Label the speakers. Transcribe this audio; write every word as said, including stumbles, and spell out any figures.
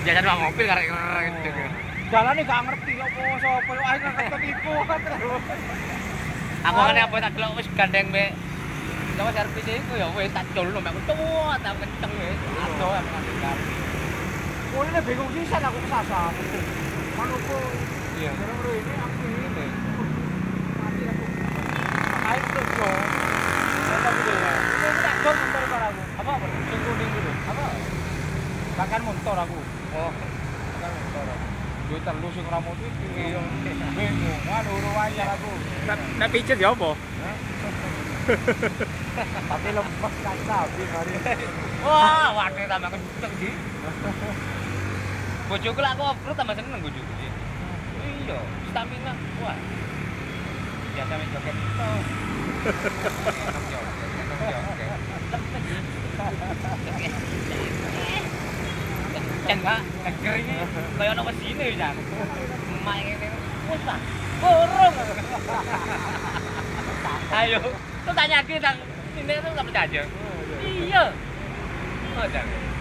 Speaker 1: Jajan sama mobil karek gitu.
Speaker 2: Jalane gak ngerti opo sapa yo ae ketipu kan terus.
Speaker 1: Aku kan apa tak delok wis gandeng mbek Jawa servis iku ya wis tak culno mek kuat tak kenceng wis. Aduh emang kan.
Speaker 2: Mulane bingung sisan aku kesasar. Manopo?
Speaker 1: Iya.
Speaker 2: Gara-gara ini aku ini. Mati aku. Air terus yo. Alhamdulillah. Ini tak jor motor aku. Apa apa? Sing kuning dulu. Apa? Bahkan motor aku.
Speaker 1: Oh,
Speaker 2: Bahkan motor. Duit telu sing ora motor iki. Iya. Bingung. Anu ruwayah aku.
Speaker 3: Nek pijet ya apa?
Speaker 2: Tapi lemes kan sapi hari.
Speaker 1: wah, waduh tambah kenceng sih. Bojoku lak aku off-road tambah seneng bojoku sih. Iya, stamina wah. Biasa main joget itu. Kan Kak, geger iki kaya ono mesine ya. Emak ngene. Wes lah, burung. Ayo, tuh tanya kita, ini tuh nggak percaya. Iya. Oh, jangan.